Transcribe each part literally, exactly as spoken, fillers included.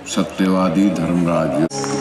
सत्यवादी धर्मराज।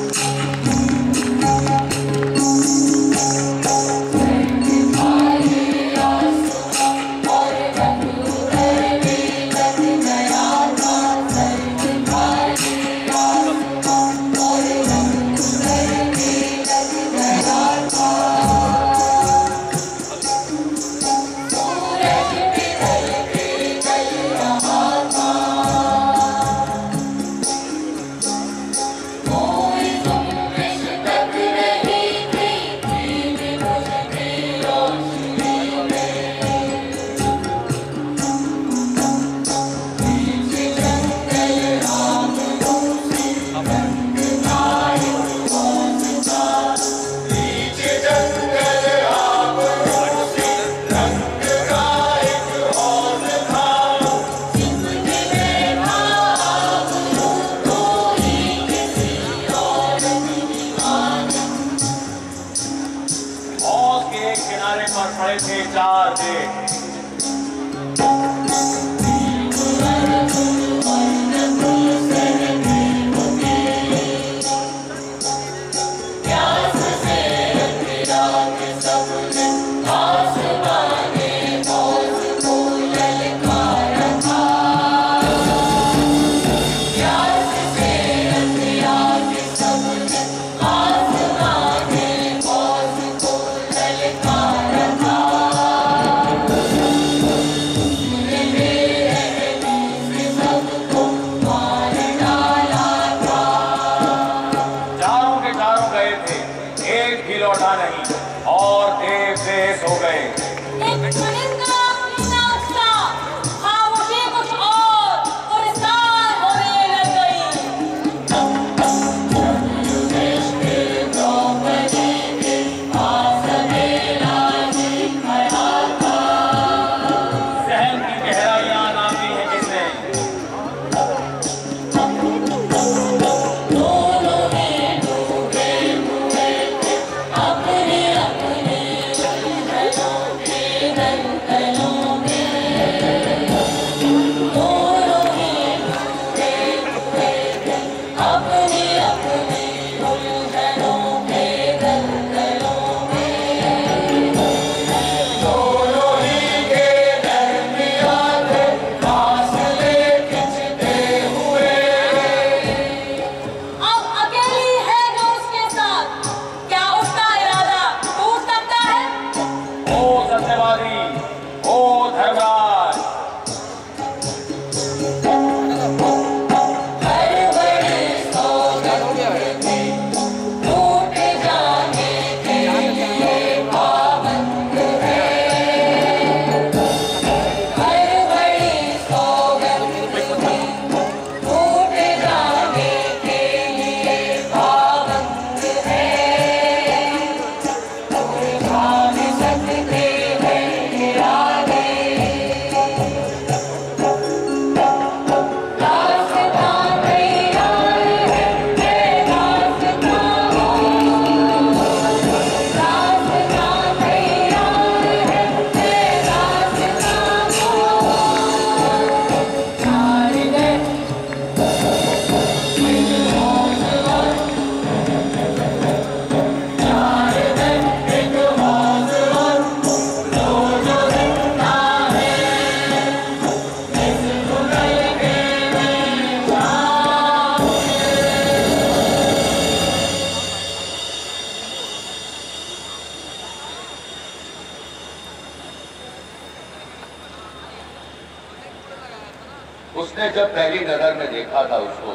उसने जब पहली नजर में देखा था उसको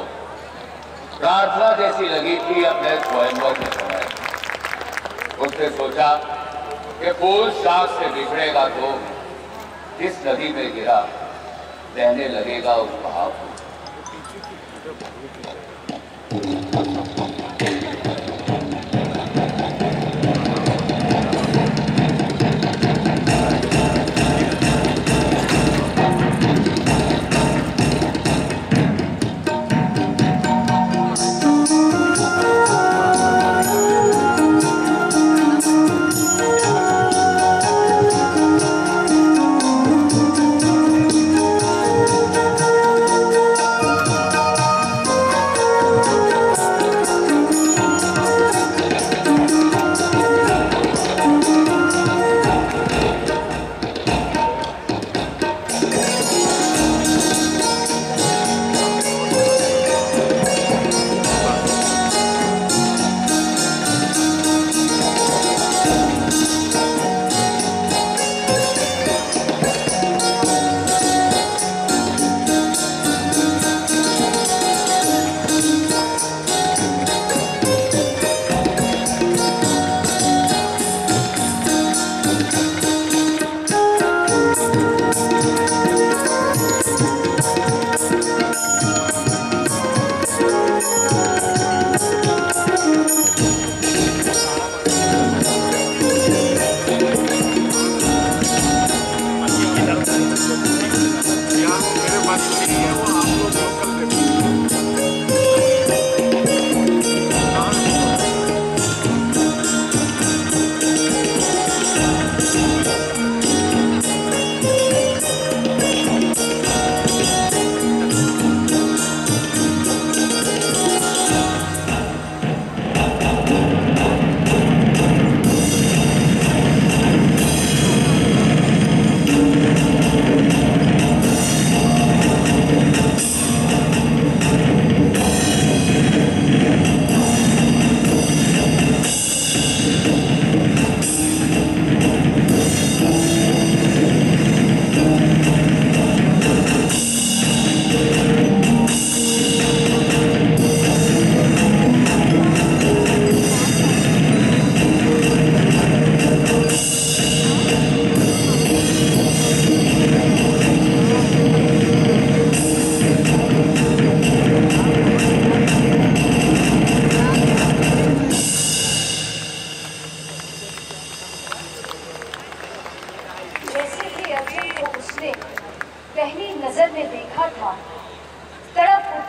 प्रार्थना जैसी लगी थी अपने स्वयंवर के समय। उसने सोचा कि फूल शाख से बिछड़ेगा तो इस नदी में गिरा बहने लगेगा उस बहाव।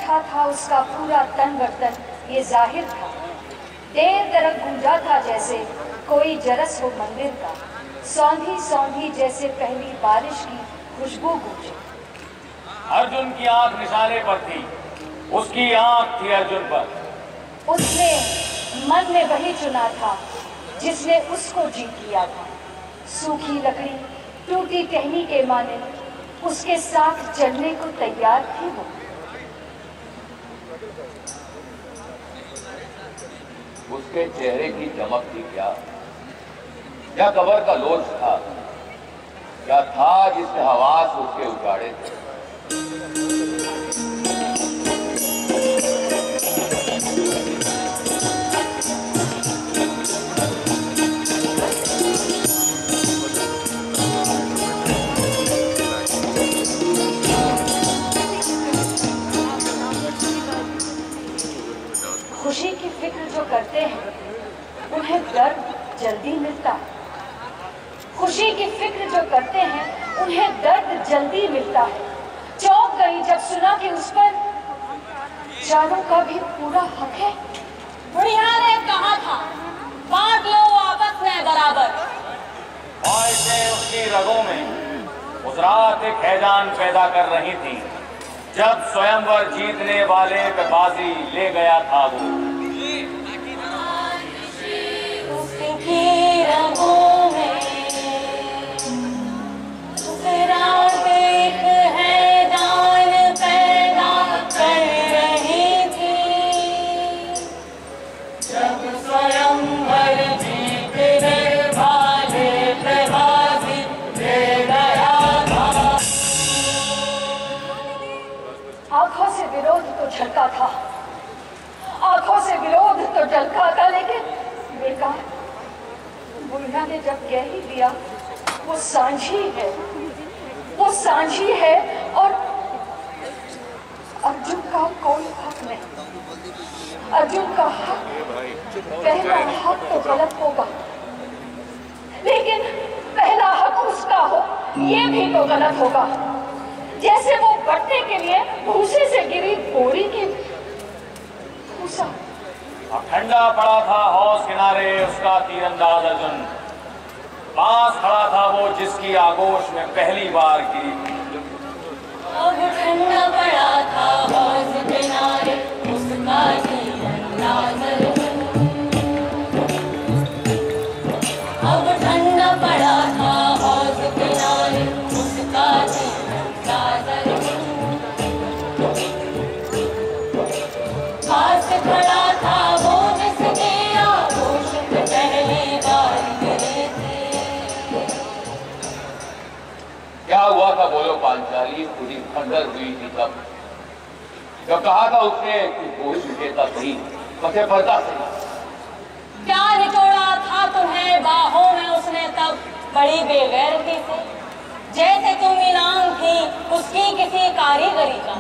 उठा था उसका पूरा तन बर्तन, ये जाहिर था। देर तक गूंजा था जैसे कोई जरस हो मंदिर का, सौंधी सौंधी जैसे पहली बारिश की खुशबू गूंजे। अर्जुन की आंख निशाने पर थी, उसकी आंख थी अर्जुन पर। उसने मन में वही चुना था जिसने उसको जीत लिया था। सूखी लकड़ी टूटी टहनी के माने उसके साथ चलने को तैयार थी वो। उसके चेहरे की चमक थी क्या, क्या कबर का लोच था, क्या था जिसने हवास उसके उजाड़े थे। खुशी की फिक्र जो करते हैं उन्हें दर्द जल्दी मिलता है। खुशी की फिक्र जो करते हैं उन्हें दर्द जल्दी मिलता है। चौंक गई जब सुना कि उस पर जानों का भी पूरा हक है। बुढ़िया ने कहा था बांट लो आपस में बराबर। ख्वाहिशें उसकी रगों में उस रात एक हैजान पैदा कर रही थी जब स्वयंवर जीतने वाले पे बाजी ले गया था वो। उसकी रगों में उस रात एक हैजान पैदा कर रही थी जब स्वयंवर जीतने वाले पे बाजी ले गया था। आंखों से विरोध तो झलका था, आंखों से विरोध तो झलका था, लेकिन बेकार। बुढ़िया ने जब कह ही दिया वो सांझी है, वो सांझी है और अर्जुन का कोई हक नहीं। अर्जुन का हक, पहला हक तो गलत होगा, लेकिन पहला हक उसका हो ये भी तो गलत होगा। जैसे वो बढ़ने के लिए भूसे से गिरी बोरी की भूसा। अब ठंडा पड़ा था हौज किनारे उसका तीरंदाज अर्जुन। पास खड़ा था वो जिसकी आगोश में पहली बार गिरी। अब ठंडा पड़ा था हौज किनारे उसका तीरंदाज अर्जुन। अब ठंडा पड़ा था हौज किनारे उसका तीरंदाज अर्जुन। पास खड़ा था वो जिसके आगोश में पहली बार गिरे थे। क्या हुआ था बोलो पांचाली, पूरी खंडर हुई थी तब जब कहा था उसने कि कोई विजेता सही पथे पर्दा सही। क्या निचोड़ा था तुम्हें बाहों में उसने तब बड़ी बेगैरती से, जैसे तुम इनाम थी उसकी किसी कारीगरी का।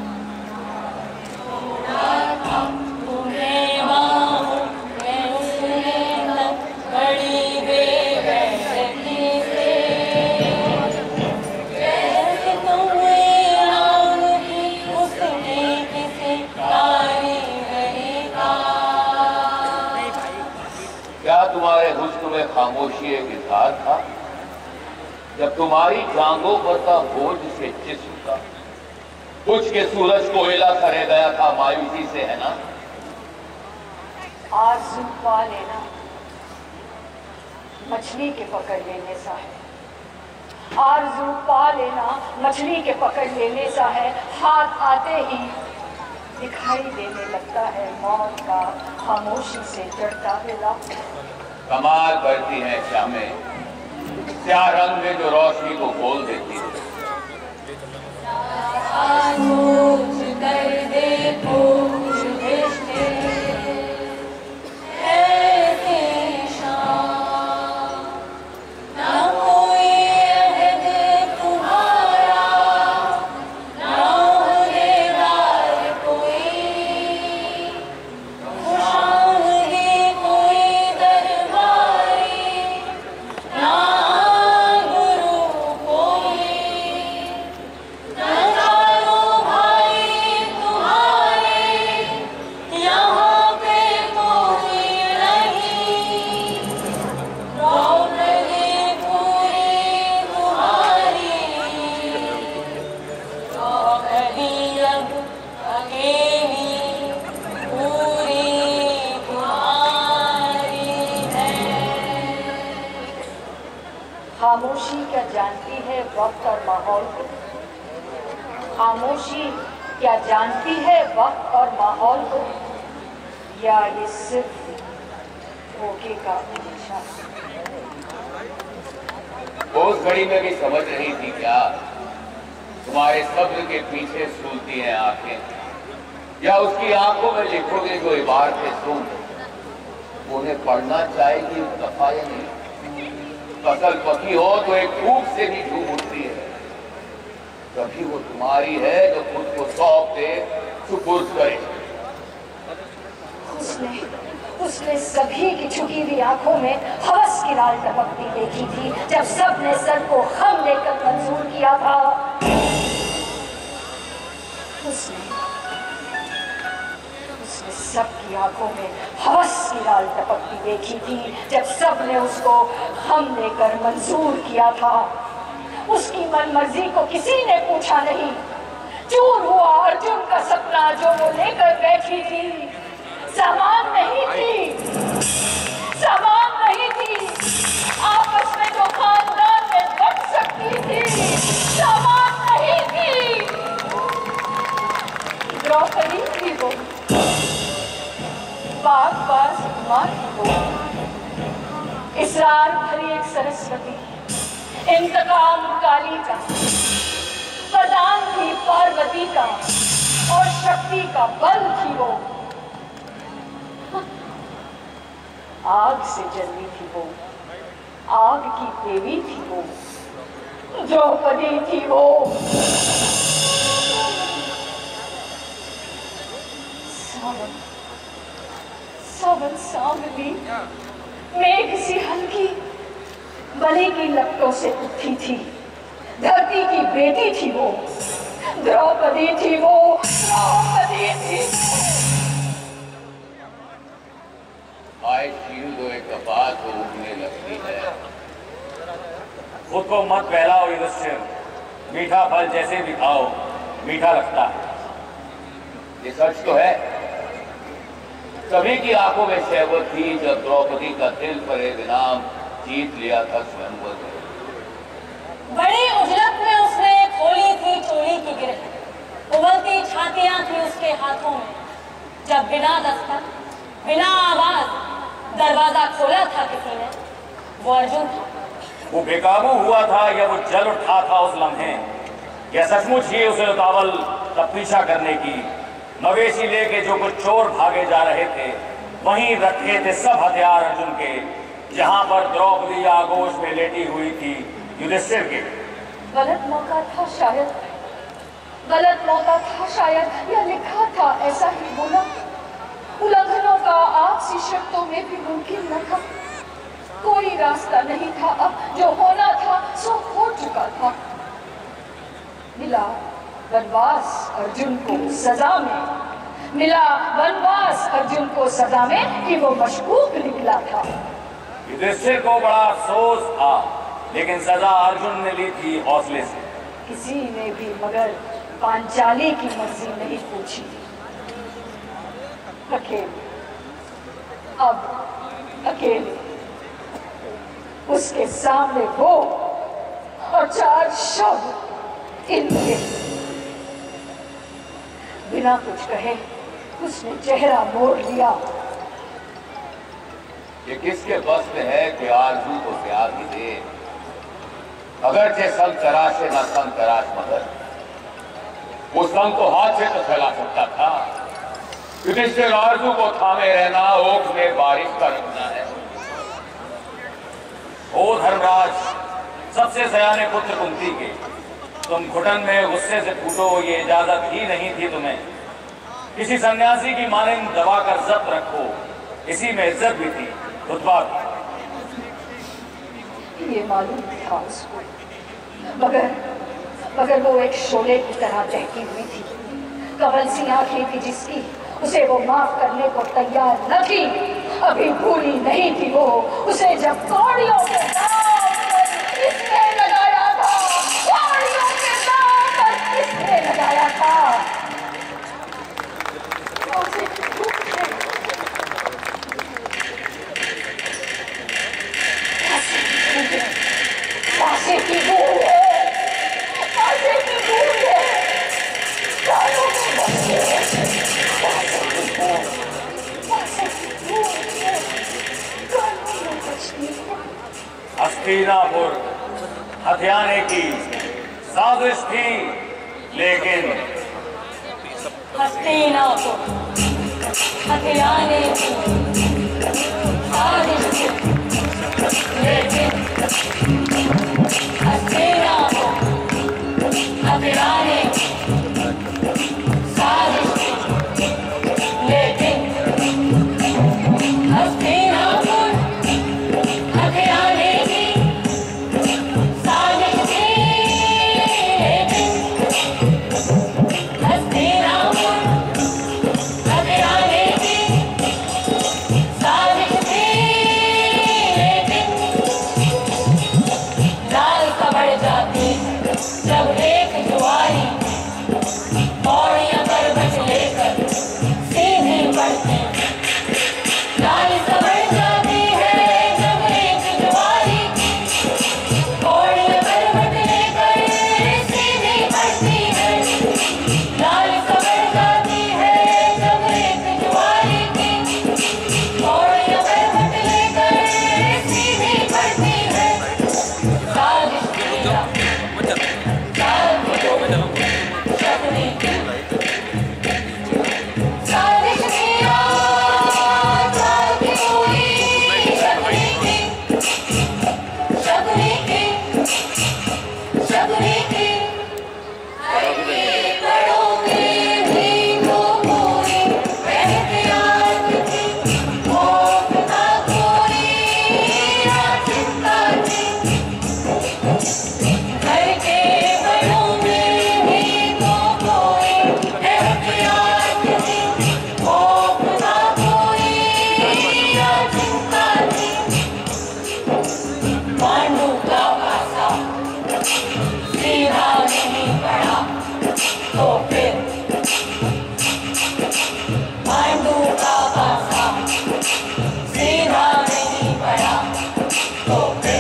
तुम्हें बाहों में उसने तब बड़ी बेगैरती से, जैसे तुम इनाम थी उसकी किसी कारीगरी का। क्या तुम्हारे हुस्न में खामोशी एक इजहार था जब तुम्हारी जांघों पर था बोझ से जिस्म का। कुछ के सूरज कोयला सा रह गया था मायूसी से, है ना। आरज़ू पा लेना मछली के पकड़ लेने सा है। आरज़ू पा लेना मछली के पकड़ लेने सा है। हाथ आते ही दिखाई देने लगता है मौत का खामोशी से चढ़ता हुआ। कमाल करती हैं शामें, स्याह रंग में जो रोशनी को खोल देती है। खामोश कर देखो रिश्ते ऐसी शाम, ना कोई अहद तुम्हारा, ना उम्मीदवार कोई, खुशामदी कोई दरबारी, ना गुरु कोई, ना जानो भाई खामोशी क्या जानती है वक्त और माहौल को? खामोशी क्या जानती है वक्त और माहौल को? या ये सिर्फ धोखे का इशारा? उस घड़ी में भी समझ रही थी क्या तुम्हारे सब्र के पीछे सूलती हैं आंखें, या उसकी आंखों में लिखोगे जो इबारतें तुम उन्हें पढ़ना चाहेगी दफा या नहीं? फसल पकी हो तो एक फूक से भी झूम उठती है, कभी वो तुम्हारी है जो खुद को सौंप दे, सुपुर्द करे। उसने उसने सभी की झुकी हुई आंखों में हवस की लाल टपकती देखी थी जब सबने सर को खम लेकर मंजूर किया था। उसने उसने सबकी आंखों में हवस की लाल टपकती देखी थी जब सबने उसको खम लेकर मंजूर किया था। उसकी मनमर्जी को किसी ने पूछा नहीं। चूर हुआ अर्जुन का सपना जो वो लेकर बैठी थी। सामान नहीं थी, सामान नहीं थी, आपस में जो खानदान में बट सकती थी, सामान नहीं थी। द्रौपदी थी वो, बागबाज माँ थी वो, इसरार भरी एक सरस्वती, इंतकाम काली का, वरदान थी पार्वती का और शक्ति का बल थी वो। आग से जलती थी वो, आग की देवी थी वो, द्रौपदी थी वो। सावन सावन सांवली मेघ सी हल्की बलि की लपटों से उठी थी। धरती की बेटी थी वो, द्रौपदी थी वो, द्रौपदी थी। आए चील दो एक कपास को उगने लगती है। खुद को मत बहलाओ युधिष्ठिर, मीठा फल जैसे भी खाओ मीठा लगता है। ये सच तो है। सभी की आंखों में शहवत थी जब द्रौपदी का दिल पर एक इनाम जीत लिया था स्वयंवर ने। बड़ी उजलत में उसने खोली थी चोरी की गिरह, उबलती छातियां थी उसके हाथों में जब बिना दस्तक बिना आवाज दरवाजा खोला था किसी ने। वो अर्जुन था। वो बेकाबू हुआ था या वो जल उठा था उस लम्हे, या सचमुच ही उसे उतावल तब पीछा करने की। मवेशी लेके जो कुछ चोर भागे जा रहे थे वहीं रखे थे सब हथियार अर्जुन के, जहां पर द्रौपदी आगोश में लेटी हुई थी युधिष्ठिर के। गलत मौका था शायद, गलत मौका था शायद, या लिखा था ऐसा ही बोला। उल्लंघनों का आपसी शर्तों में भी मुमकिन न था। कोई रास्ता नहीं था, अब जो होना था सो हो चुका था। मिला वनवास अर्जुन को सजा में, मिला वनवास अर्जुन को सजा में कि वो मशकूक निकला था। युधिष्ठिर को बड़ा अफसोस था, लेकिन सजा अर्जुन ने ली थी हौसले से। किसी ने भी मगर पांचाली की मर्जी नहीं पूछी। अकेले, अब अकेले उसके सामने वो और चार शब्द इनके। बिना कुछ कहे उसने चेहरा मोड़ लिया। ये किसके बस में है कि आरज़ू को त्याग ही दे? अगरचे संग तराशे ना संग तराश मगर, वो संग को हाथ से तो फैला सकता था। युधिष्ठिर आरज़ू को थामे रहना ओख में बारिश का रखना है। ओ धर्मराज, सबसे सयाने पुत्र कुंती के, तुम घुटन में गुस्से से फूटो ये इजाजत ही नहीं थी तुम्हें। किसी सन्यासी की मानिंद दबा कर जब्त रखो, इसी में इज्जत भी थी, रुतबा भी। ये मालूम था उसको, मगर मगर वो एक शोले की तरह दहती हुई थी। कमल सी आंखें थी जिसकी उसे वो माफ करने को तैयार न थी। अभी भूली नहीं थी वो उसे जब कौड़ियों के दांव पर किसने लगाया था, कौड़ियों के दांव पर किसने लगाया था। उसे कैसे हस्तिनापुर हथियाने की साजिश थी, लेकिन हस्तिनापुर हथियाने की साजिश थी, लेकिन हस्तिनापुर हथियाने की साजिश थी, लेकिन हस्तिनापुर हथियाने की साजिश थी, लेकिन हस्तिनापुर हथियाने की साजिश थी, लेकिन लाल कमर जाती जब एक जुआरी पौड़ियां बरबस लेकर सीधी बढ़ती, लाल कमर जाती है जब एक जुआरी पौड़ियां बरबस लेकर सीधी बढ़ती है, लाल कमर जाती है जब एक जुआरी की पौड़ियां बरबस लेकर सीधी बढ़ती है, साजिश तेरा चाल शकुनी की साजिश तेरा चाल की पूरी शकुनी की शकुनी की शकुनी की हल्के बड़ों में भी तो पूरी एहतियात थी, खौफ ना कोई ना चिंता थी, घर के बड़ों में भी तो कोई एहतियात थी, खौफ ना कोई ना चिंता थी, पांडु का पासा सीधा नहीं पड़ा तो फिर पांडु का पासा सीधा नहीं पड़ा तो फिर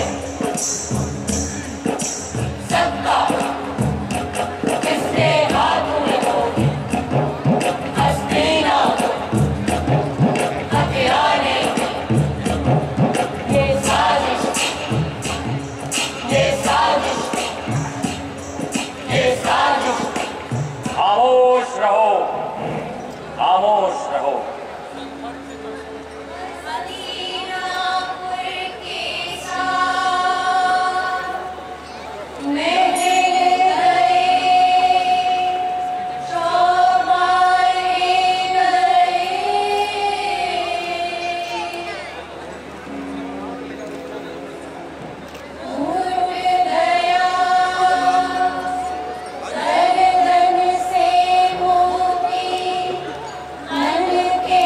सत्ता किसके हाथ में होगी, हस्तिनापुर हथियाने की ये साजिश थी, ये साजिश थी, ये साजिश थी। खामोश रहो, खामोश रहो। हस्तिनापुर के साथ महल गए, चौबारे गए, उठ गया सरगन से मोती मन के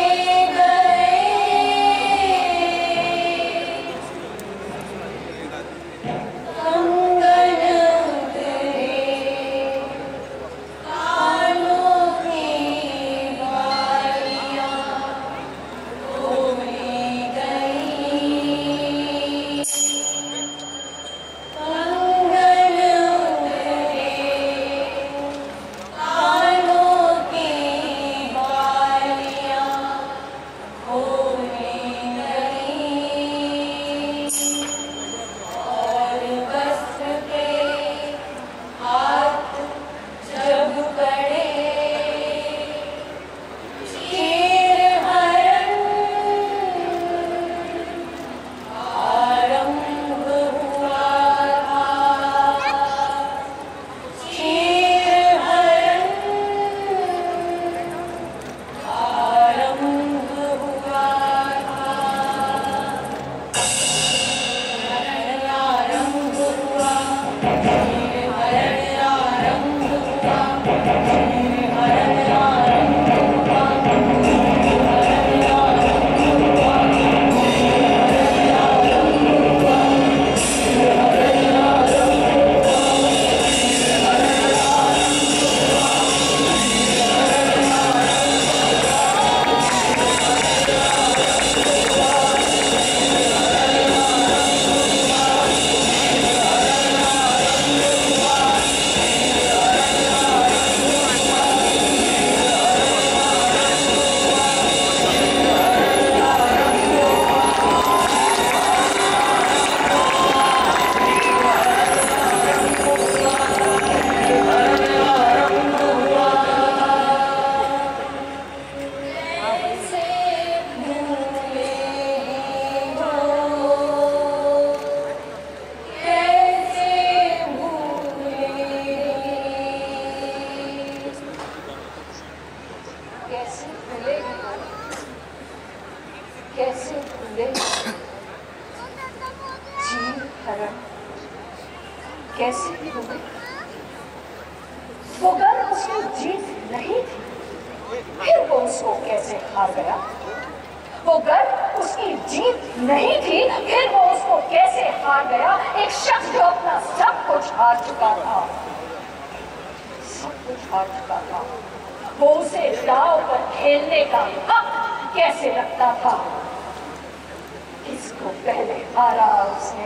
कैसे भूलेगी, कैसे भूलेगी चील हरण, कैसे भूलेगी। वो गर उसकी जीत नहीं थी, फिर वो उसको कैसे हार गया। वो गर उसकी जीत नहीं थी, फिर वो उसको कैसे हार गया। एक शख्स जो अपना सब कुछ हार चुका था, सब कुछ हार चुका था, वो उसे दांव पर खेलने का हक कैसे रखता था। किसको पहले हारा उसने,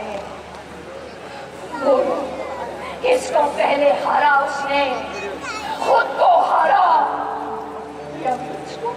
बोलो किसको पहले हारा उसने, खुद को हारा या मुझको।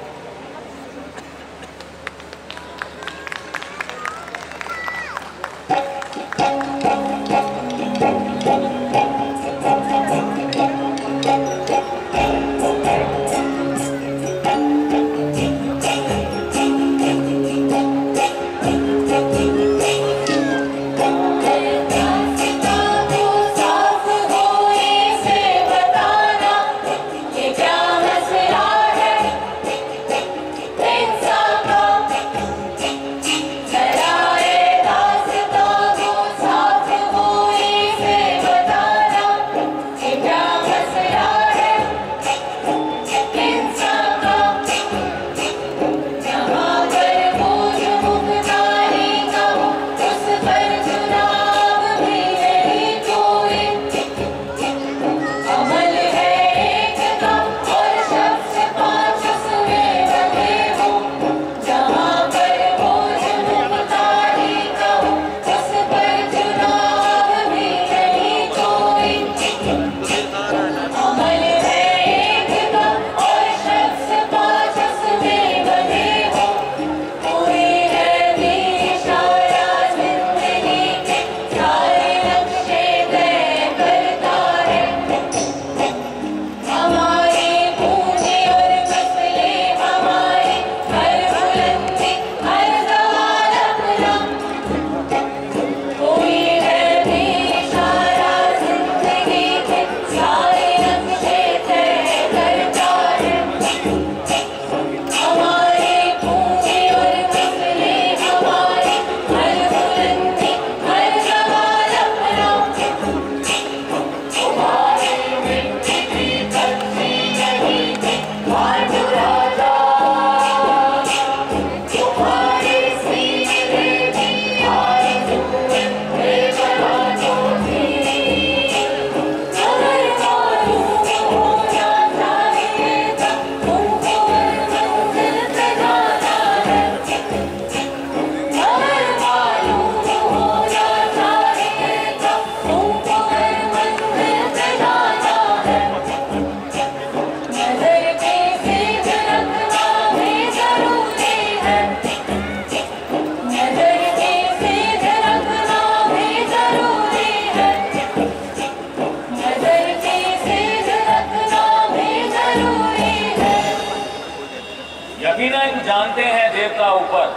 जानते हैं देवता ऊपर,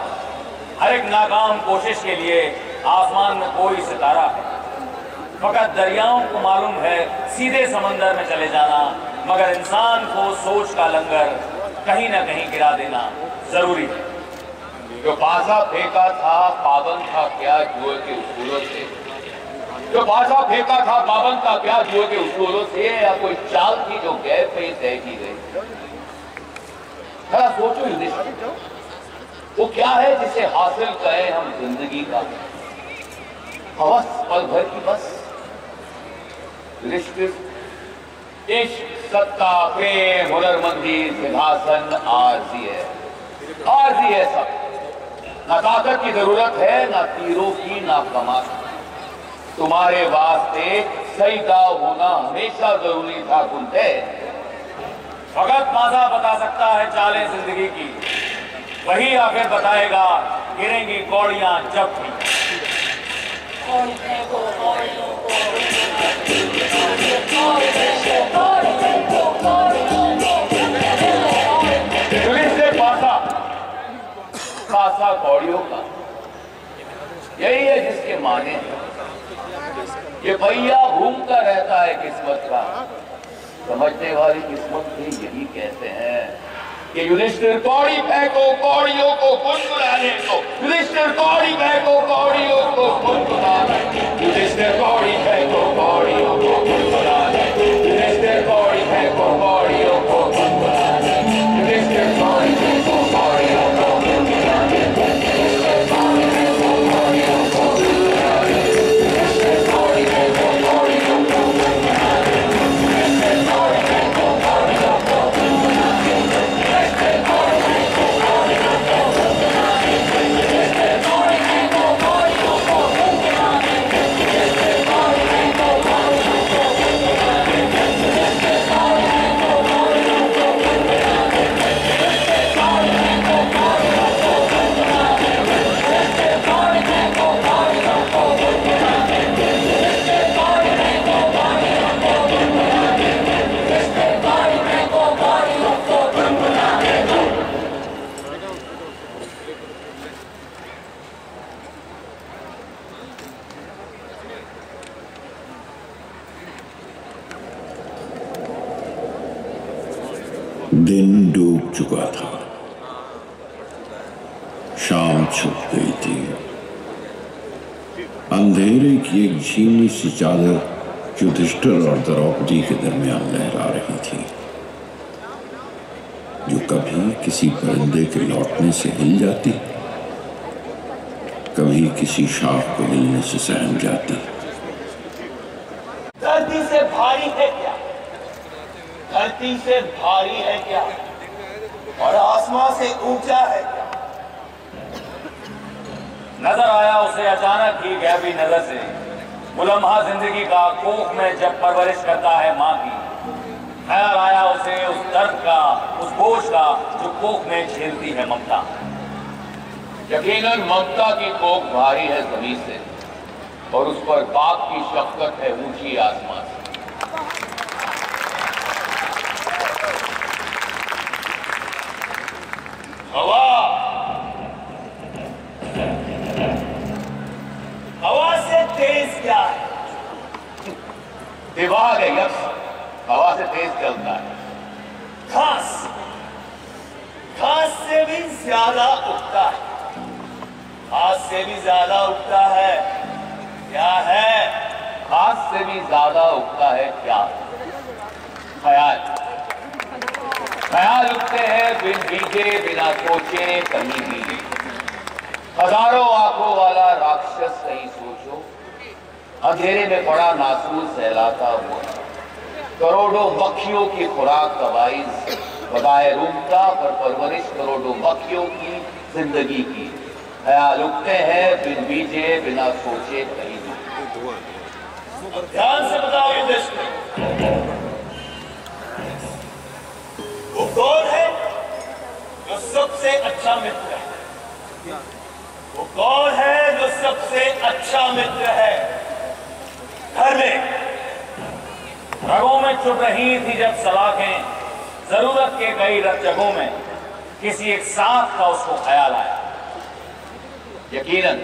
हर एक नाकाम कोशिश के लिए आसमान में कोई सितारा है। फकत दरियाओं को मालूम है सीधे समंदर में चले जाना, मगर इंसान को सोच का लंगर कहीं ना कहीं गिरा देना जरूरी है। जो पासा फेंका था पाबंद था क्या जुए के उसूलों से, जो पासा फेंका था पाबंद था क्या जुए के उसूलों से, या कोई चाल थी जो गैर पे तय की गई। थोड़ा सोचो युधिष्ठिर, वो क्या है जिसे हासिल करें हम जिंदगी का हवस पल भर की बस। युधिष्ठिर, इश्क, सत्ता, प्रेम, हुनरमंदी, सिंहासन आरजी है, आरजी है सब। ना ताकत की जरूरत है, ना तीरों की, ना कमान। तुम्हारे वास्ते सही दाव होना हमेशा जरूरी था कुंते। भगत माता बता सकता है चालें जिंदगी की, वही आखिर बताएगा गिरेंगी कौड़ियां जब भी। पुलिस से पासा पासा कौड़ियों का, यही है जिसके माने ये पहिया घूमता रहता है किस्मत का। समझने वाली किस्मत भी यही कहते हैं। कि युधिष्ठिर कौड़ी फेंको कौड़ियों को गुनगुनाने को, युधिष्ठिर कौड़ी फेंको कौड़ियों को गुनगुनाने, युधिष्ठिर कौड़ी फेंको कौड़ियों को गुनगुनाने, युधिष्ठिर कौड़ी फेंको कौड़ियों को गुनगुनाने, युधिष्ठिर कौड़ी फेंको कौड़ियों को गुनगुनाने, युधिष्ठिर कौड़ी फेंको कौड़ियों को गुनगुनाने, युधिष्ठिर कौड़ी फेंको कौड़ियों को गुनगुनाने, युधिष्ठिर कौड़ी फेंको कौड़ियों को गुनगुनाने, युधिष्ठिर कौड़ी फेंको कौड़ियों को गुनगुनाने, युधिष्ठिर कौड़ी फेंको कौड़ियों को गुनगुनाने, युधिष्ठिर कौड़ी फेंको कौड़ियों को गुनगुनाने, युधिष्ठिर कौड़ी फेंको कौड़ियों को गुनगुनाने, युधिष्ठिर कौड़ी फेंको कौड़ियों को गुनगुनाने, युधिष्ठिर कौड़ी फेंको कौड़ियों को गुनगुनाने, युधिष्ठिर कौड़ी फेंको कौड़ियों को गुनगुनाने, युधिष्ठिर कौड़ी फेंको कौड़ियों को गुनगुनाने। दिन डूब चुका था, शाम छुप गई थी। अंधेरे की एक झीनी सी चादर युधिष्ठिर और द्रौपदी के दरमियान लहरा रही थी, जो कभी किसी परिंदे के लौटने से हिल जाती, कभी किसी शाख को हिलने से सहम जाती। धरती से भारी है क्या, धरती से भारी है क्या, और आसमां से ऊंचा है क्या। नजर आया उसे अचानक ही गैबी नजर से वो लम्हा जिंदगी का, कोख में जब परवरिश करता है माँ की। ख्याल आया उसे उस दर्द का, उस बोझ का जो कोख में झेलती है ममता। यकीनन ममता की कोख भारी है जमीन से, और उस पर बाप की शफकत है ऊंची आसमान से। हवा, हवा से तेज क्या है? दिमाग है यक्ष, हवा से तेज चलता है। घास, घास से भी ज्यादा उगता है, घास से भी ज्यादा उगता है। क्या है? घास से भी ज्यादा उगता है क्या? ख्याल। ख्याल उगते हैं बिन बीजे बिना सोचे कहीं भी। हजारों आंखों वाला राक्षस कहीं सोचो, अंधेरे में पड़ा नासूर सहलाता हुआ, करोड़ों मक्खियों की खुराक तबाइज, बगाए रूमता पर परवरिश करोड़ों मक्खियों की जिंदगी की। ख्याल उगते हैं बिन बीजे बिना सोचे कहीं भी। ध्यान से बताओ युधिष्ठिर, वो कौन है जो सबसे अच्छा मित्र है? वो कौन है जो सबसे अच्छा मित्र है? घर में रगों में चुभ रही थी जब सलाखें, जरूरत के कई जगहों में किसी एक साथ का उसको ख्याल आया। यकीनन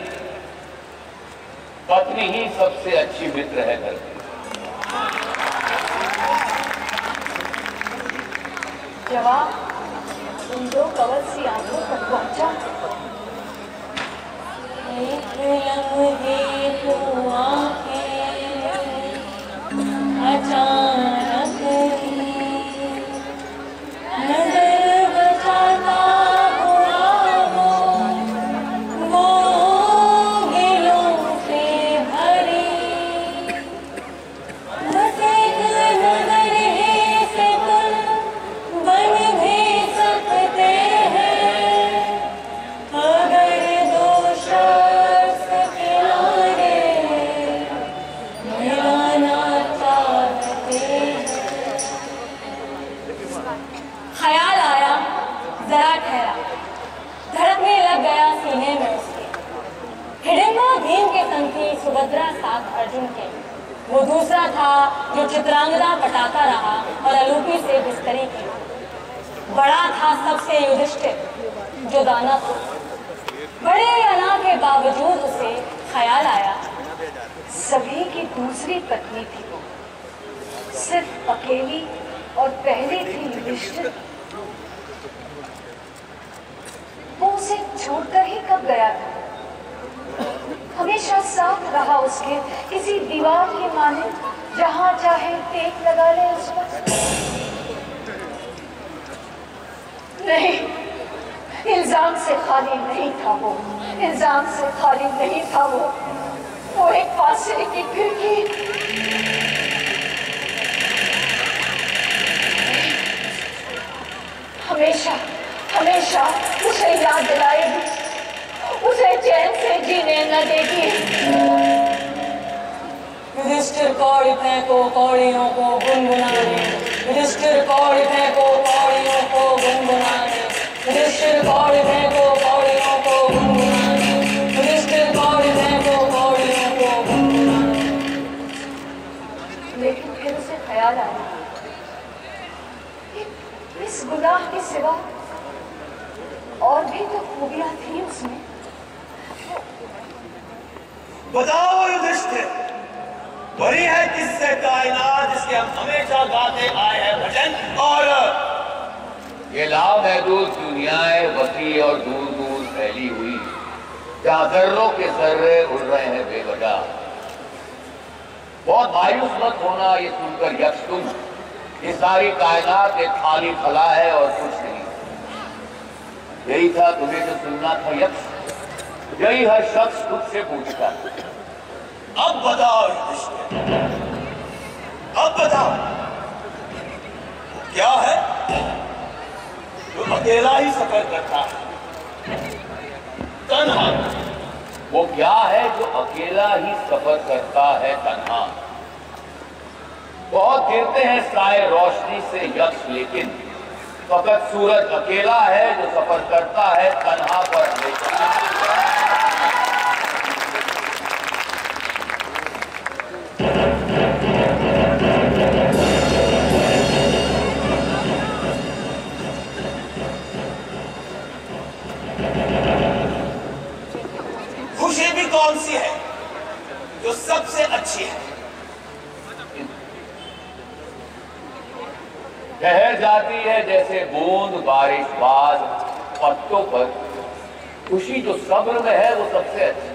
पत्नी ही सबसे अच्छी मित्र है घर की। जवाब उन दो कवल सी आंखों तक पहुंचा। एक लम्हे को आंखें अचानक ही नजर बचाता हुआ वो, वो गिलों से भरी बस एक नजर ही से तुम बन भी सकते हैं, अगर दो शख्स किनारे मिलाना चाहते हैं। ख्याल आया, जरा ठहरा, धड़कने लग गया सीने में उसके। हिडिंबा भीम के संग थी, सुभद्रा साथ अर्जुन के। वो दूसरा था जो चित्रांगदा पटाता रहा और अलूपी से बिस्तरी की। बड़ा था सबसे युधिष्ठिर जो दाना था। बड़े अना के बावजूद उसे ख्याल आया, सभी की दूसरी पत्नी थी वो, सिर्फ अकेली और पहली थी युधिष्ठिर। छोड़कर ही कब गया था? हमेशा साथ रहा उसके, किसी दीवार की माने जहां चाहे टेक लगा ले उस पर। नहीं, इल्जाम से खाली नहीं था वो, इल्जाम से खाली नहीं था वो वो एक फासले की खिड़की। हमेशा हमेशा उसे याद दिलाएगी, उसे चैन से जीने न देगी। युधिष्ठिर कौड़ी फेंको कौड़ियों को गुनगुनाने, युधिष्ठिर कौड़ी फेंको कौड़ियों को गुनगुनाने, युधिष्ठिर कौड़ी फेंको कौड़ियों को गुनगुनाने, युधिष्ठिर कौड़ी फेंको कौड़ियों को गुनगुनाने। लेकिन फिर उसे ख्याल आया, इस गुनाह के सिवा और भी तो खूबियां थी उसमें। बताओ युधिष्ठिर, वही है किससे कायनात जिसके हम हमेशा गाते आए हैं भजन, और ये लामहदूद दुनियाएं बसी और दूर दूर फैली हुई, जहां जर्रों के जर्रे उड़ रहे हैं बेवजह। बहुत मायूस मत होना ये सुनकर यक्ष तुम, ये सारी कायनात एक खाली खला है और कुछ नहीं। यही था तुम्हें जो सुनना था यक्ष, यही हर शख्स खुद से पूछता। अब बताओ युधिष्ठिर, अब बताओ क्या है जो अकेला ही सफर करता है तन्हा? वो क्या है जो अकेला ही सफर करता है तन्हा? बहुत गिरते हैं साए रोशनी से यक्ष, लेकिन फकत सूरज अकेला है जो सफर करता है तन्हा पर हमेशा। खुशी भी कौन सी है जो सबसे अच्छी है? ठहर जाती है जैसे बूंद बारिश बाद पत्तों पर, खुशी जो सब्र में है वो सबसे अच्छी।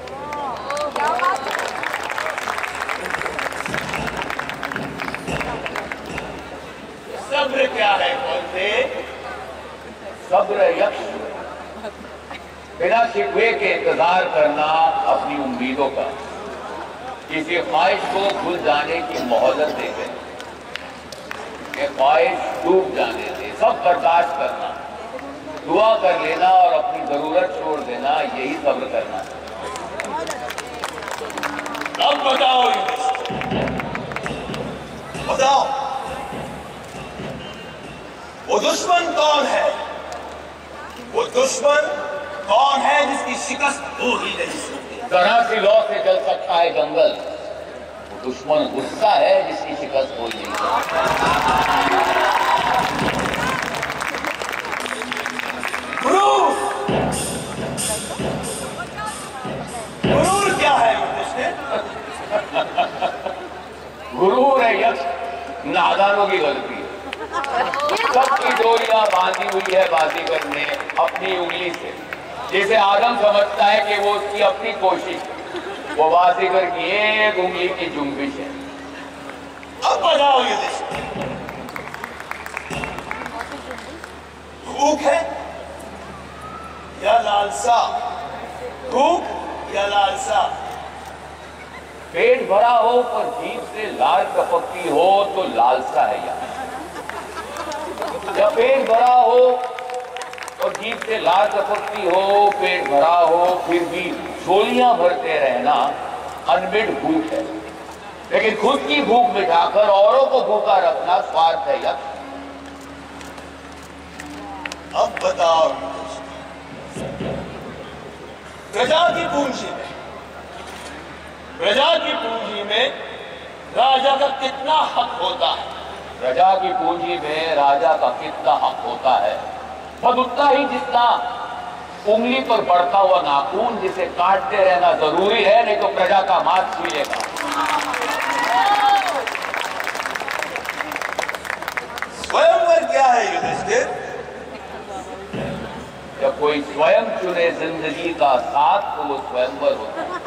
सब्र क्या है बोलते? सब्र यक्ष बिना शिकवे के इंतजार करना अपनी उम्मीदों का, किसी ख्वाहिश को भूल जाने की मोहलत देकर, ख्वाहिश डूब जाने से सब बर्दाश्त करना, दुआ कर लेना और अपनी जरूरत छोड़ देना, यही सब्र करना। अब बताओ युधिष्ठिर, बताओ वो दुश्मन कौन है? वो दुश्मन कौन है जिसकी शिकस्त हो ही नहीं सकती? तरह सी लौ से जल सकता है जंगल, दुश्मन गुस्सा है जिसकी शिकस्त हो ही नहीं सकती। गुरूर गुरूर क्या है युधिष्ठिर? गुरूर है यक्ष नादानों की गलती है। सबकी डोरियां बांधी हुई है बाजीगर ने अपनी उंगली से, जैसे आदम समझता है कि वो उसकी अपनी कोशिश, वो बाजीगर की एक उंगली की जुम्बिश है। अब बताओ युधिष्ठिर, भूख है या लालसा? भूख या लालसा? पेट भरा हो पर जीभ से लाल टपकती हो तो लालसा है या जब पेट भरा हो और जीभ से लाल टपकती हो, पेट भरा हो फिर भी झोलियां भरते रहना अनमिट भूख है। लेकिन खुद की भूख मिटाकर औरों को भूखा रखना स्वार्थ है यक्ष। अब बताओ प्रजा की पूंजी में प्रजा की पूंजी में राजा का कितना हक होता है? प्रजा की पूंजी में राजा का कितना हक होता है? बस उतना ही जितना उंगली पर बढ़ता हुआ नाखून, जिसे काटते रहना जरूरी है, नहीं तो प्रजा का मांस छीलेगा। स्वयंवर क्या है युधिष्ठिर? जब कोई स्वयं चुने जिंदगी का साथ तो वो स्वयंवर होता है।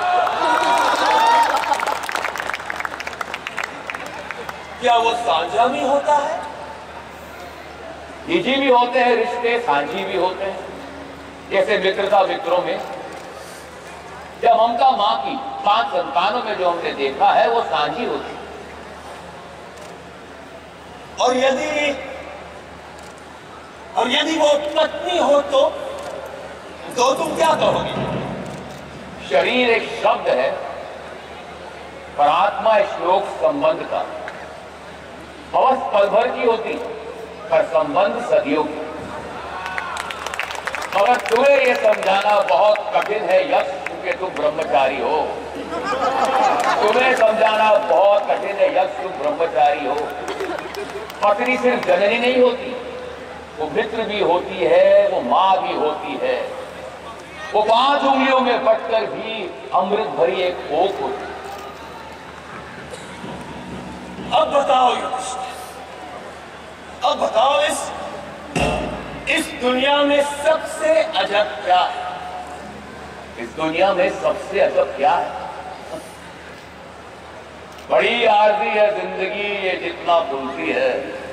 क्या वो साझा भी होता है? निजी भी होते हैं रिश्ते, साझी भी होते हैं। जैसे मित्रता मित्रों में जब ममता मां की पांच संतानों में जो हमने देखा है वो साझी होती है। और यदि और यदि वो पत्नी हो तो तो तुम क्या कहोगे? शरीर एक शब्द है पर आत्मा एक श्लोक संबंध का। हवस पल भर की होती पर संबंध सदियों की। मगर तुम्हें यह समझाना बहुत कठिन है यश, क्योंकि तुम ब्रह्मचारी हो। तुम्हें समझाना बहुत कठिन है यश, तुम ब्रह्मचारी हो। पत्नी सिर्फ जननी नहीं होती, वो मित्र भी होती है, वो माँ भी होती है, वो पांच उंगलियों में बटकर भी अमृत भरी एक कोख होती है। अब बताओ युधिष्ठिर, अब बताओ इस इस दुनिया में सबसे अजब क्या है? इस दुनिया में सबसे अजब क्या है? बड़ी आरजी है जिंदगी ये जितना भूलती है।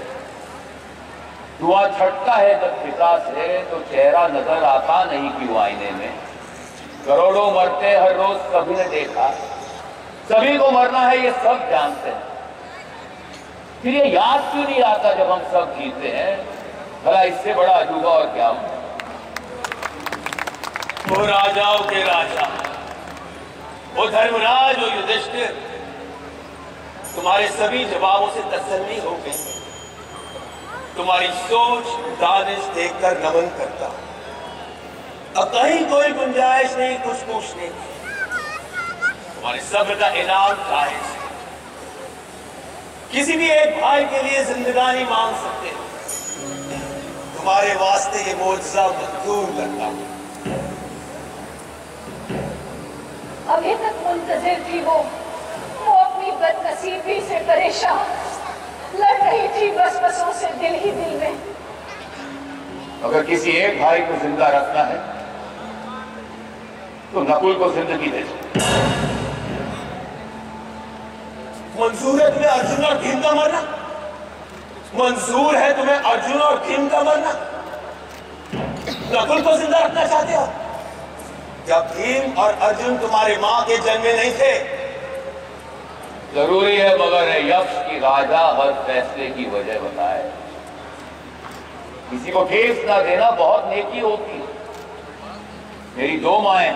धुआं छटता है जब फिजा से तो चेहरा नजर आता नहीं क्यों आईने में। करोड़ों मरते हर रोज, सभी ने देखा, सभी को मरना है ये सब जानते हैं। फिर ये याद क्यों नहीं आता जब हम सब जीते हैं? भला इससे बड़ा अजूबा और क्या हो? वो राजाओं के राजा, वो धर्मराज, वो युधिष्ठिर, तुम्हारे सभी जवाबों से तसल्ली हो गई। तुम्हारी सोच दानिश देखकर नमन करता। अब कहीं कोई गुंजाइश नहीं कुछ पूछने की। तुम्हारे सब्र का इनाम जायज है। किसी भी एक भाई के लिए जिंदगानी मांग सकते हो। तुम्हारे वास्ते ये मोजज़ा मंजूर करता हूं। अभी तक मुंतजिर थी वो वो अपनी बदनसीबी से परेशान, लड़ रही थी बस बसों से दिल ही दिल में। अगर किसी एक भाई को जिंदा रखना है तो नकुल को जिंदगी दे दो। मंजूर है तुम्हें अर्जुन और भीम का मरना? मंजूर है तुम्हें अर्जुन और भीम का मरना? नकुल को जिंदा रखना चाहते हो? क्या भीम और अर्जुन तुम्हारे मां के जन्मे नहीं थे? जरूरी है मगर यक्ष की राजा हर फैसले की वजह बताए। किसी को ठेस ना देना बहुत नेकी होती है। मेरी दो माएं,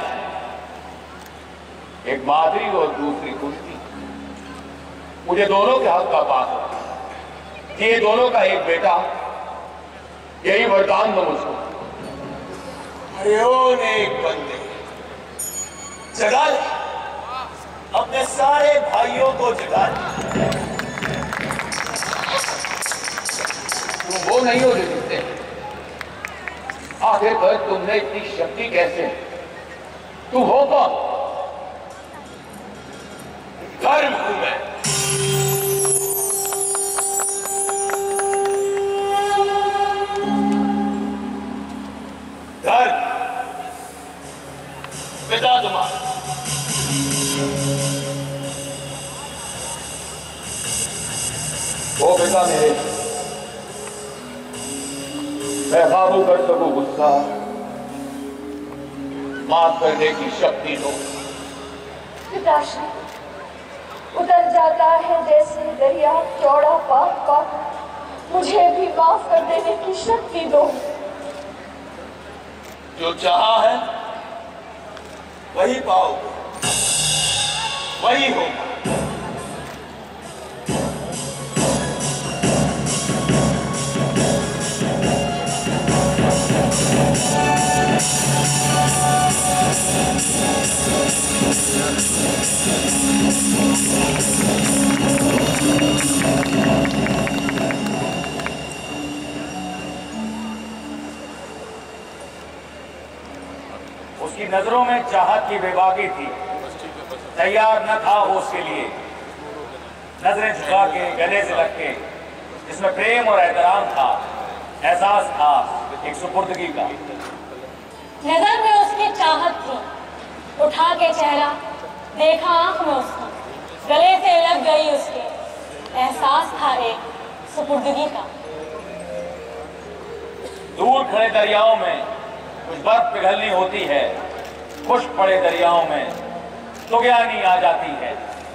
एक माधुरी और दूसरी कुंती, मुझे दोनों के हक का पास होता है। ये दोनों का एक बेटा, यही वरदान दो मुझको। अरे ओ नेक बंदे, जगा ले, अपने सारे भाइयों को जगा ले। तुम वो नहीं हो जो जीतते। आखिरकार तुमने इतनी शक्ति कैसे? तुम हो कौन? धर्म हूं मैं। धर्म पिता तुम्हारा। वो पिता मेरे, मैं काबू कर सकूं गुस्सा, माफ करने की शक्ति दो। पिताश्री, उतर जाता है जैसे दरिया चौड़ा पाप का, मुझे भी माफ कर देने की शक्ति दो। जो चाहा है वही पाओगे, वही होगा। उसकी नजरों में चाहत की बेबाकी थी, तैयार न था वो उसके लिए। नजरें झुका के, गले से लग के, जिसमें प्रेम और एहतराम था, एहसास था एक सुपुर्दगी का। नजर में उसकी चाहत थी, उठा के चेहरा देखा आंख में उसकी, गले से लग गई उसके, एहसास था एक सुपुर्दगी का। दूर खड़े दरियाओं में कुछ बर्फ पिघलनी होती है, खुश पड़े दरियाओं में तुगयानी आ जाती है।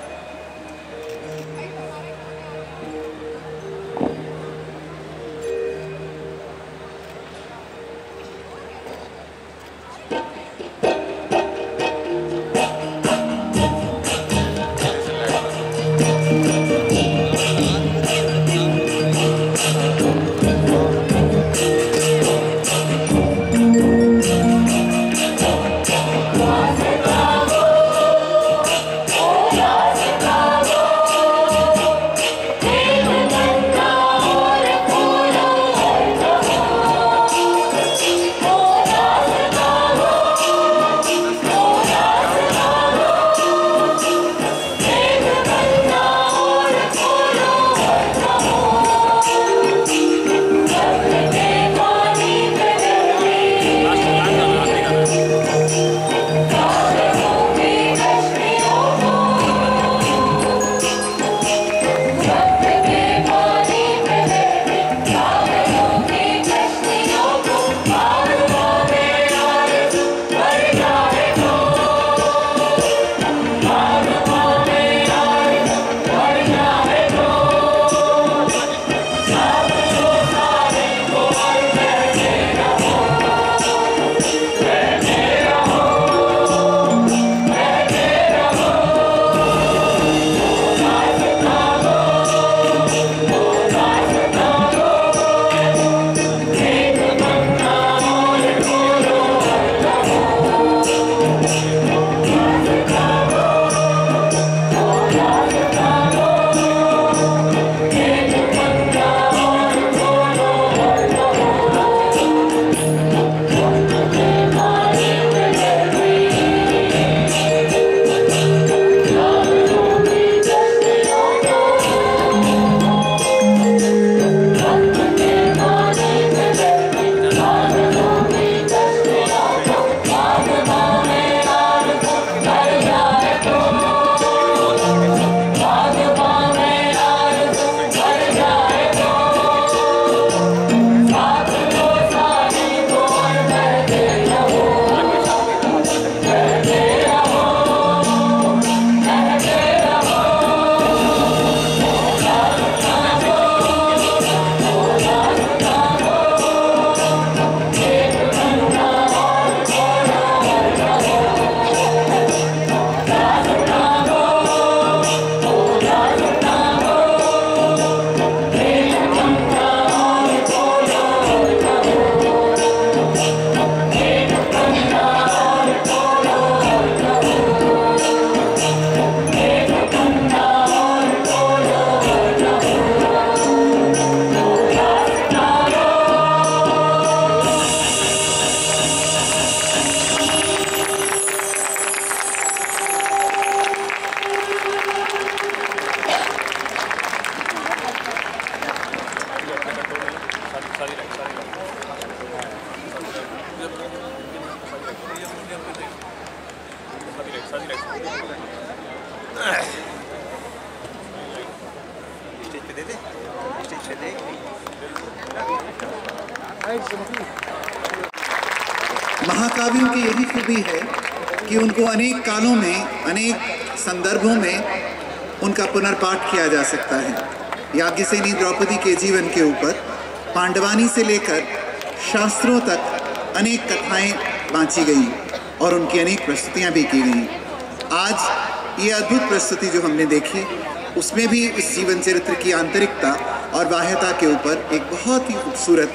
महाकाव्यों की यही खूबी है कि उनको अनेक कालों में, अनेक संदर्भों में उनका पुनर्पाठ किया जा सकता है। याज्ञसेनी द्रौपदी के जीवन के ऊपर पांडवानी से लेकर शास्त्रों तक अनेक कथाएं बाँची गई और उनकी अनेक प्रस्तुतियां भी की गई। आज ये अद्भुत प्रस्तुति जो हमने देखी, उसमें भी इस जीवन चरित्र की आंतरिकता और बाह्यता के ऊपर एक बहुत ही खूबसूरत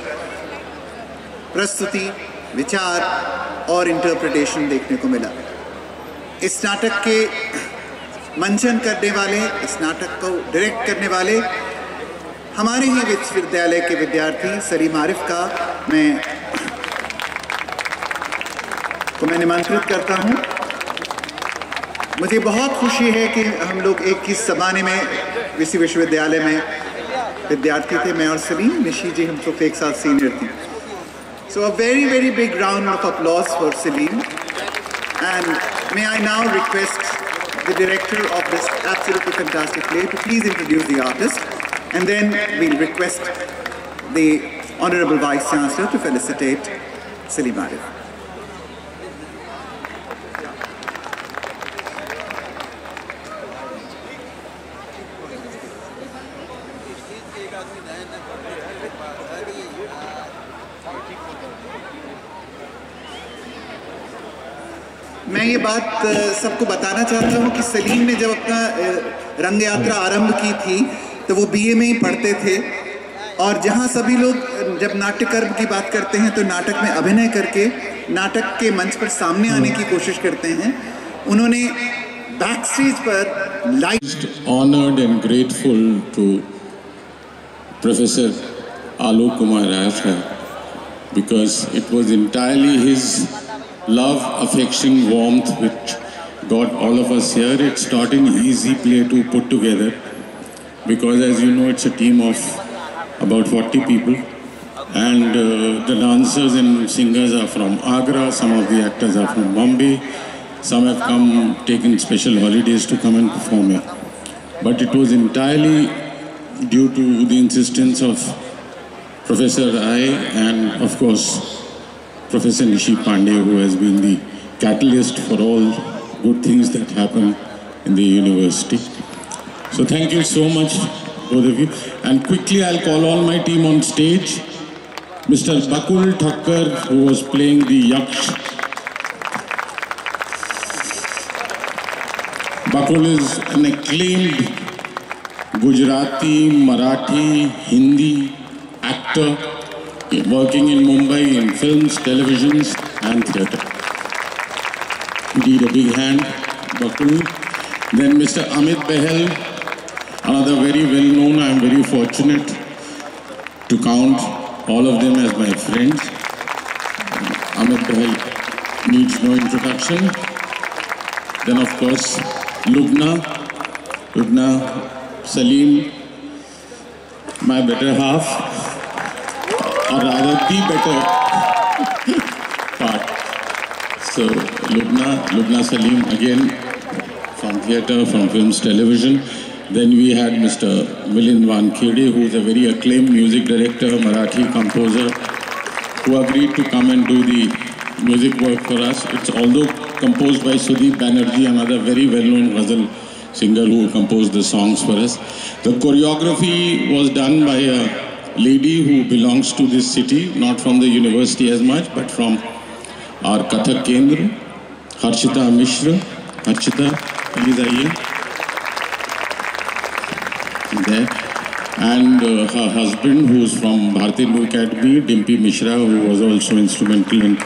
प्रस्तुति, विचार और इंटरप्रिटेशन देखने को मिला। इस नाटक के मंचन करने वाले, इस नाटक को डायरेक्ट करने वाले हमारे ही विश्वविद्यालय के विद्यार्थी सलीम आरिफ का मैं को मैं निमंत्रित करता हूं। मुझे बहुत खुशी है कि हम लोग एक ही ज़माने में इसी विश्वविद्यालय में विद्यार्थी थे, मैं और सलीम। निशी जी हम तो एक साथ सीनियर थी। So a very, very big round of applause for Salim. And may I now request the director of this absolutely fantastic play to please introduce the artist. And then we'll request the Honorable Vice Chancellor to felicitate Salim Arif. मैं ये बात सबको बताना चाहता हूँ कि सलीम ने जब अपना रंग यात्रा आरंभ की थी तो वो बीए में ही पढ़ते थे, और जहाँ सभी लोग जब नाट्यकर्म की बात करते हैं तो नाटक में अभिनय करके नाटक के मंच पर सामने आने की कोशिश करते हैं, उन्होंने बैक स्टेज पर live honoured and grateful to professor Alok Kumar Rai because it was entirely his love, affection, warmth which got all of us here. It's not an easy play to put together because, as you know, it's a team of about forty people, and uh, the dancers and singers are from Agra, some of the actors are from Bombay, some have come, taken special holidays to come and perform here. But it was entirely due to the insistence of Professor Rai and, of course, Professor Nishi Pandey, who has been the catalyst for all good things that happen in the university. So thank you so much, both of you. And quickly I'll call all my team on stage. Mister Bakul Thakkar, who was playing the Yaksh. Bakul is an acclaimed Gujarati, Marathi, Hindi actor working in Mumbai in films, televisions and theatre. Indeed, a big hand, Bakul. Then Mister Amit Behel, another very well known. I am very fortunate to count all of them as my friends. Amit Behel needs no introduction. Then of course, Lubna, Lubna, Salim, my better half, or rather the better part. So Lubna, Lubna Salim again from theatre, from films, television. Then we had Mister Milind Wankhede, who is a very acclaimed music director, Marathi composer, who agreed to come and do the music work for us. It's although composed by Sudeep Banerjee, another very well-known ghazal singer who composed the songs for us. The choreography was done by a lady who belongs to this city, not from the university as much, but from our Kathak Kendra, Harshita Mishra. Harshita, please aaiye. There. And uh, her husband, who is from Bharatiya Hindu Academy, Dimpy Mishra, who was also instrumental in.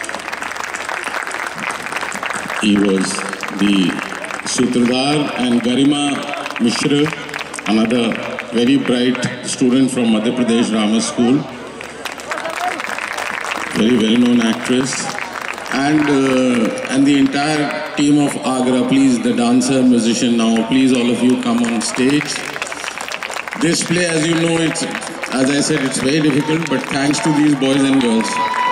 He was the Sutradhar, and Garima Mishra, another very bright student from Madhya Pradesh Rama School, very well-known actress, and uh, and the entire team of Agra. Please, the dancer, musician now, please all of you come on stage. This play, as you know, it's, as I said, it's very difficult, but thanks to these boys and girls.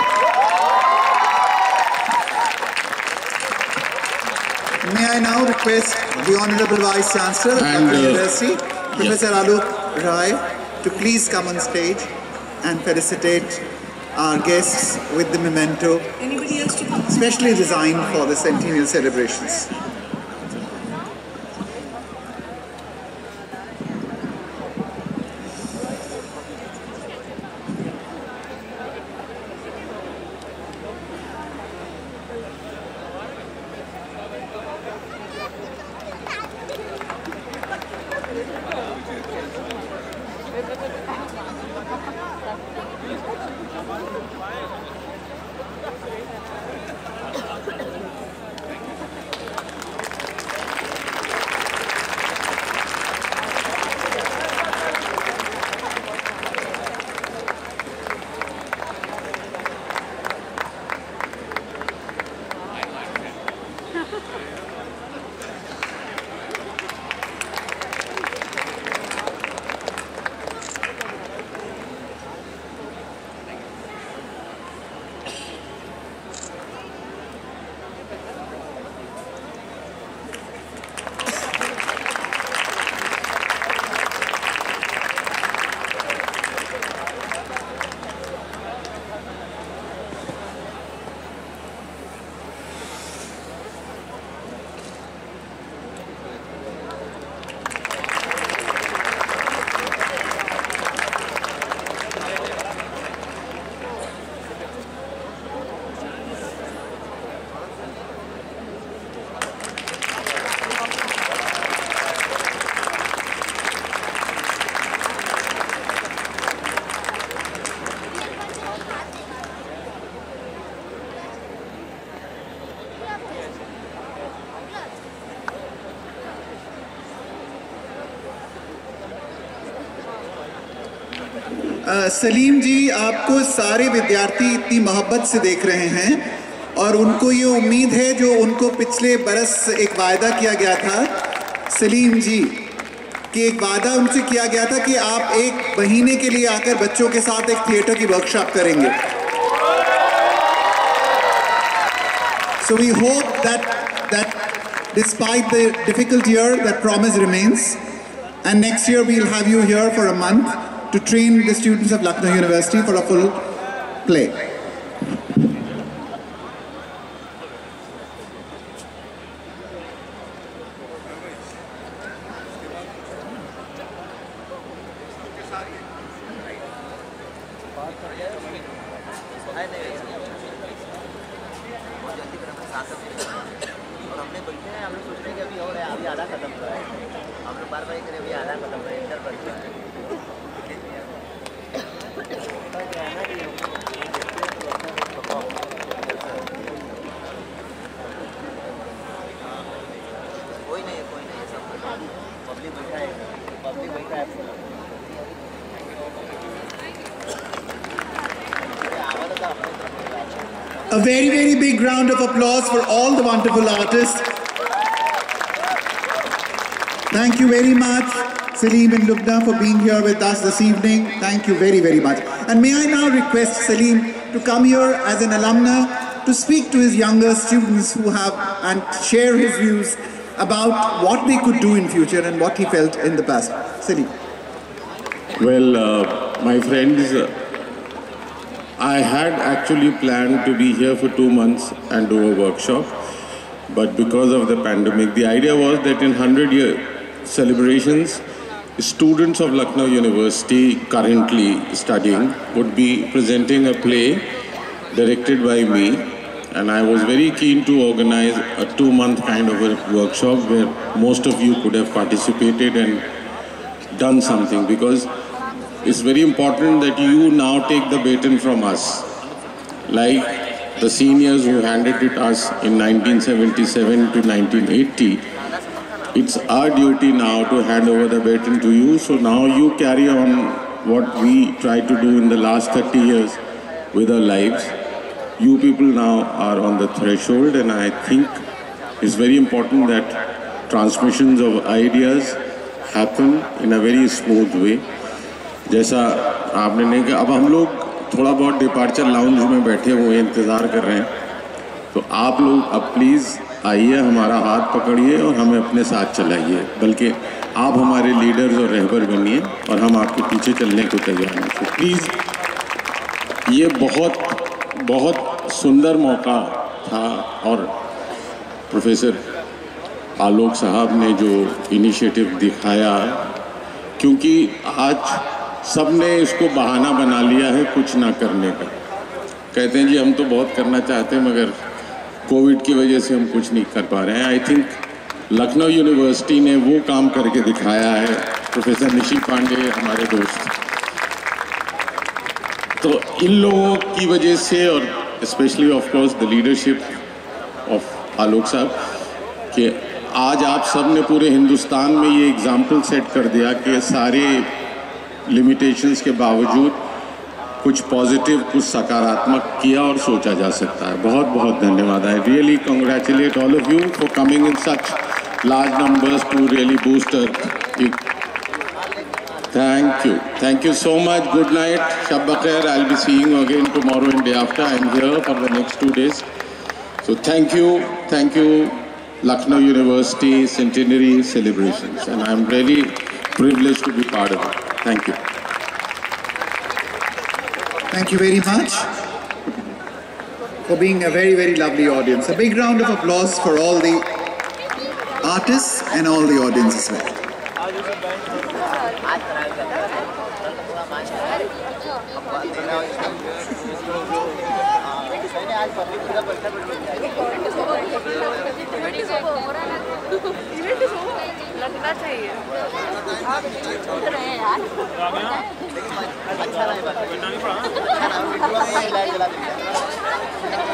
May I now request the Honorable Vice Chancellor of the University, Professor yeah. Alok Rai, to please come on stage and felicitate our guests with the memento, specially designed for the centennial celebrations. Salim ji, आपको सारे विद्यार्थी इतनी मोहब्बत से देख रहे हैं और उनको ये उम्मीद है जो उनको पिछले बरस एक वायदा किया गया था सलीम जी कि एक वादा उनसे किया गया था कि आप एक महीने के लिए आकर बच्चों के साथ एक थिएटर की वर्कशॉप करेंगे. So we hope that that despite the difficult year, that promise remains, and next year we'll have you here for a month to train the students of Lucknow University for a full play. A very, very big round of applause for all the wonderful artists. Thank you very much, Salim and Lubna, for being here with us this evening. Thank you very, very much. And may I now request Salim to come here as an alumna to speak to his younger students who have and share his views about what they could do in future and what he felt in the past. Salim. Well, uh, my friends, uh, I had actually planned to be here for two months and do a workshop, but because of the pandemic, the idea was that in one hundred year celebrations, students of Lucknow University currently studying would be presenting a play directed by me, and I was very keen to organize a two-month kind of a workshop where most of you could have participated and done something, because it's very important that you now take the baton from us. Like the seniors who handed it us in nineteen seventy-seven to nineteen eighty, it's our duty now to hand over the baton to you. So now you carry on what we tried to do in the last thirty years with our lives. You people now are on the threshold, and I think it's very important that transmissions of ideas happen in a very smooth way. जैसा आपने नहीं कहा, अब हम लोग थोड़ा बहुत departure lounge में बैठे हुए इंतज़ार कर रहे हैं, तो आप लोग अब प्लीज़ आइए, हमारा हाथ पकड़िए और हमें अपने साथ चलाइए, बल्कि आप हमारे लीडर्स और रहबर बनिए और हम आपके पीछे चलने को तैयार हैं. तो प्लीज़, ये बहुत बहुत सुंदर मौका था और प्रोफेसर आलोक साहब ने जो इनिशिएटिव दिखाया, क्योंकि आज सब ने इसको बहाना बना लिया है कुछ ना करने का. कहते हैं जी हम तो बहुत करना चाहते हैं मगर कोविड की वजह से हम कुछ नहीं कर पा रहे हैं. आई थिंक लखनऊ यूनिवर्सिटी ने वो काम करके दिखाया है. प्रोफेसर निशी पांडे हमारे दोस्त, तो इन लोगों की वजह से और specially of course the leadership of Alok साहब कि आज आप सब ने पूरे हिंदुस्तान में ये एग्जाम्पल सेट कर दिया कि सारे लिमिटेशंस के बावजूद कुछ पॉजिटिव, कुछ सकारात्मक किया और सोचा जा सकता है. बहुत बहुत धन्यवाद. I really congratulate all of you for coming in such large numbers to really boost uh. Thank you, thank you so much. Good night, शब बखैर. I will be seeing you again tomorrow and day after. I am here for the next two days. So thank you, thank you Lucknow University centenary celebrations, and I'm really privileged to be part of it. Thank you. Thank you very much for being a very, very lovely audience. A big round of applause for all the artists and all the audience as well. लगना चाहिए. अच्छा